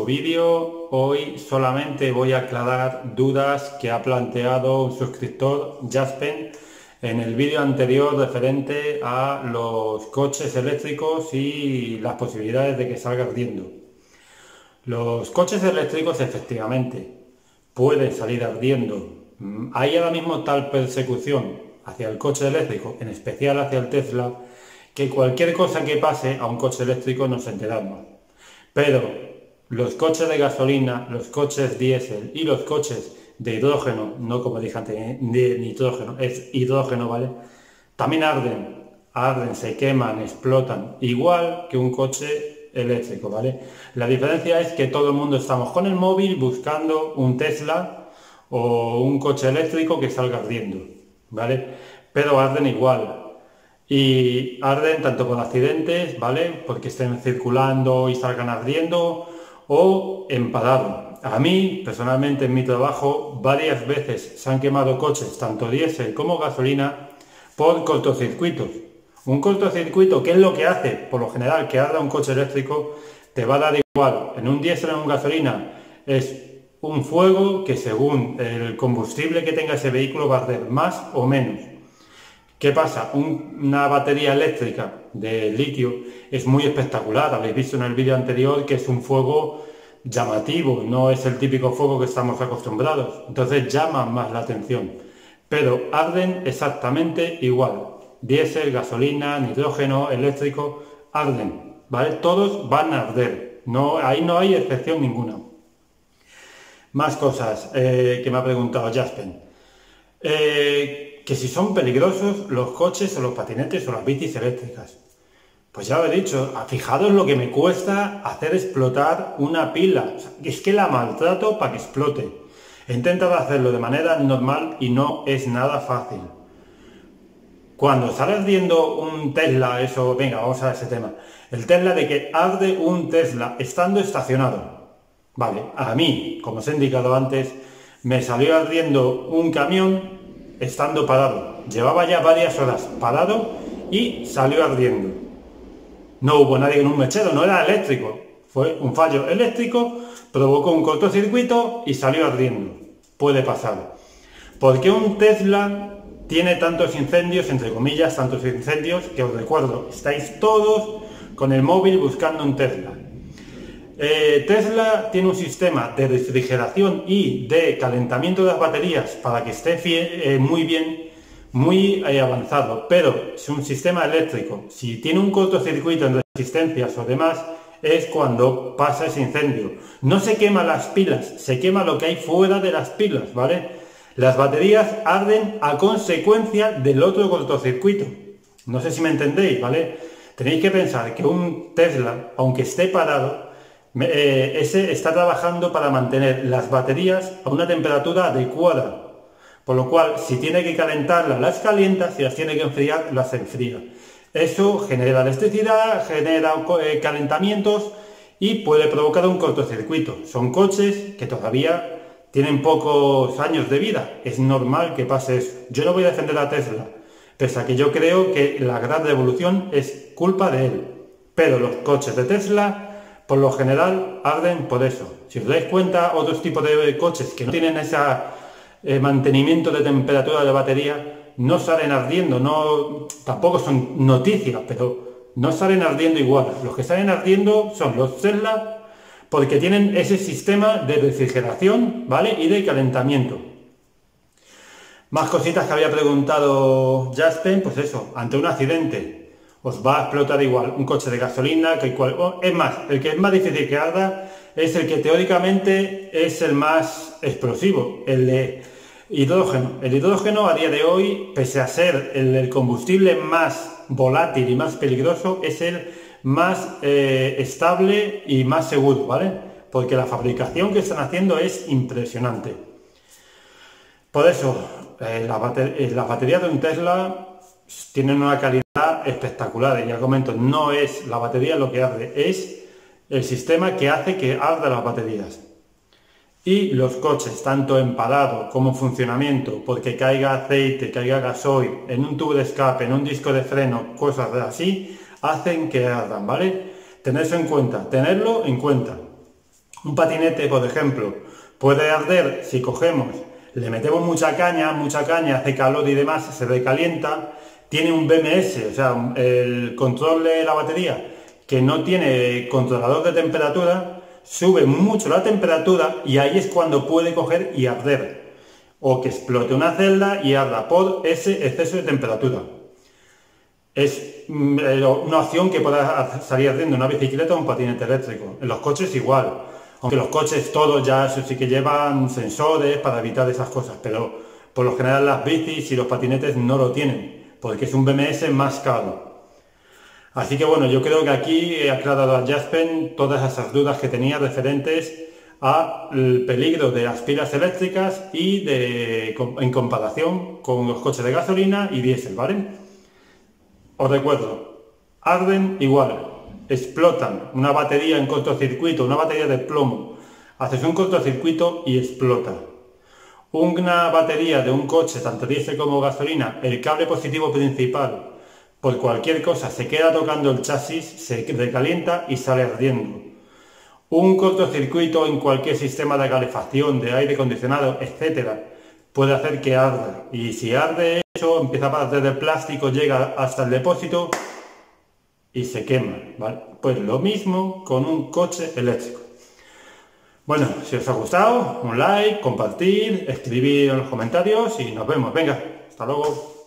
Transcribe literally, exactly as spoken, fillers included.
nuevo vídeo. Hoy solamente voy a aclarar dudas que ha planteado un suscriptor, Jaspen, en el vídeo anterior referente a los coches eléctricos y las posibilidades de que salga ardiendo. Los coches eléctricos efectivamente pueden salir ardiendo. Hay ahora mismo tal persecución hacia el coche eléctrico, en especial hacia el Tesla, que cualquier cosa que pase a un coche eléctrico nos enteramos. Pero los coches de gasolina, los coches diésel y los coches de hidrógeno, no como dije antes, de nitrógeno, es hidrógeno, ¿vale? También arden, arden, se queman, explotan, igual que un coche eléctrico, ¿vale? La diferencia es que todo el mundo estamos con el móvil buscando un Tesla o un coche eléctrico que salga ardiendo, ¿vale? Pero arden igual. Y arden tanto por accidentes, ¿vale? Porque estén circulando y salgan ardiendo, o en parado. A mí, personalmente, en mi trabajo, varias veces se han quemado coches, tanto diésel como gasolina, por cortocircuitos. Un cortocircuito, ¿qué es lo que hace? Por lo general, que arda un coche eléctrico, te va a dar igual. En un diésel o en una gasolina es un fuego que, según el combustible que tenga ese vehículo, va a arder más o menos. ¿Qué pasa? Un, una batería eléctrica de litio es muy espectacular. Habéis visto en el vídeo anterior que es un fuego llamativo, no es el típico fuego que estamos acostumbrados. Entonces llaman más la atención. Pero arden exactamente igual. Diésel, gasolina, nitrógeno, eléctrico, arden, ¿vale? Todos van a arder. No, ahí no hay excepción ninguna. Más cosas eh, que me ha preguntado Jaspen. Eh, que si son peligrosos los coches o los patinetes o las bicis eléctricas. Pues ya lo he dicho, fijaros lo que me cuesta hacer explotar una pila. O sea, es que la maltrato para que explote. He intentado hacerlo de manera normal y no es nada fácil. Cuando sale ardiendo un Tesla, eso, venga, vamos a ese tema. El Tesla, de que arde un Tesla estando estacionado. Vale, a mí, como os he indicado antes, me salió ardiendo un camión estando parado. Llevaba ya varias horas parado y salió ardiendo. No hubo nadie en un mechero, no era eléctrico. Fue un fallo eléctrico, provocó un cortocircuito y salió ardiendo. Puede pasar. ¿Por qué un Tesla tiene tantos incendios, entre comillas, tantos incendios, que os recuerdo, estáis todos con el móvil buscando un Tesla? Eh, Tesla tiene un sistema de refrigeración y de calentamiento de las baterías para que esté eh, muy bien, muy eh, avanzado, pero es un sistema eléctrico. Si tiene un cortocircuito en resistencias o demás, es cuando pasa ese incendio. No se queman las pilas, se quema lo que hay fuera de las pilas, ¿vale? Las baterías arden a consecuencia del otro cortocircuito. No sé si me entendéis, ¿vale? Tenéis que pensar que un Tesla, aunque esté parado, Eh, ese está trabajando para mantener las baterías a una temperatura adecuada, por lo cual si tiene que calentarlas las calienta, si las tiene que enfriar las enfría. Eso genera electricidad, genera eh, calentamientos y puede provocar un cortocircuito. Son coches que todavía tienen pocos años de vida, es normal que pase eso. Yo no voy a defender a Tesla, pese a que yo creo que la gran revolución es culpa de él, pero los coches de Tesla por lo general arden por eso. Si os dais cuenta, otros tipos de coches que no tienen ese eh, mantenimiento de temperatura de batería no salen ardiendo, no, tampoco son noticias, pero no salen ardiendo igual. Los que salen ardiendo son los Tesla porque tienen ese sistema de refrigeración, ¿vale? Y de calentamiento. Más cositas que había preguntado Jaspen, pues eso, ante un accidente os va a explotar igual un coche de gasolina que cual... Es más, el que es más difícil que arda es el que teóricamente es el más explosivo, el de hidrógeno. El hidrógeno a día de hoy, pese a ser el, el combustible más volátil y más peligroso, es el más eh, estable y más seguro, ¿vale? Porque la fabricación que están haciendo es impresionante. Por eso, eh, las bater eh, la baterías de un Tesla tienen una calidad espectacular. Y ya comento, no es la batería lo que arde, es el sistema que hace que arda las baterías. Y los coches, tanto en parado como en funcionamiento, porque caiga aceite, caiga gasoil, en un tubo de escape, en un disco de freno, cosas así, hacen que ardan, ¿vale? Tened eso en cuenta, tenerlo en cuenta. Un patinete, por ejemplo, puede arder si cogemos, le metemos mucha caña, mucha caña, hace calor y demás, se recalienta, tiene un B M S, o sea, el control de la batería, que no tiene controlador de temperatura, sube mucho la temperatura y ahí es cuando puede coger y arder. O que explote una celda y arda por ese exceso de temperatura. Es una opción que pueda salir ardiendo una bicicleta o un patinete eléctrico. En los coches igual, aunque los coches todos ya eso sí que llevan sensores para evitar esas cosas, pero por lo general las bicis y los patinetes no lo tienen, porque es un B M S más caro. Así que bueno, yo creo que aquí he aclarado a Jaspen todas esas dudas que tenía referentes al peligro de las pilas eléctricas y de, en comparación con los coches de gasolina y diésel, ¿vale? Os recuerdo, arden igual, explotan una batería en cortocircuito, una batería de plomo, haces un cortocircuito y explota. Una batería de un coche, tanto diésel como gasolina, el cable positivo principal, por cualquier cosa se queda tocando el chasis, se recalienta y sale ardiendo. Un cortocircuito en cualquier sistema de calefacción, de aire acondicionado, etcétera, puede hacer que arda. Y si arde eso, empieza a partir del plástico, llega hasta el depósito y se quema, ¿vale? Pues lo mismo con un coche eléctrico. Bueno, si os ha gustado, un like, compartir, escribir en los comentarios y nos vemos. Venga, hasta luego.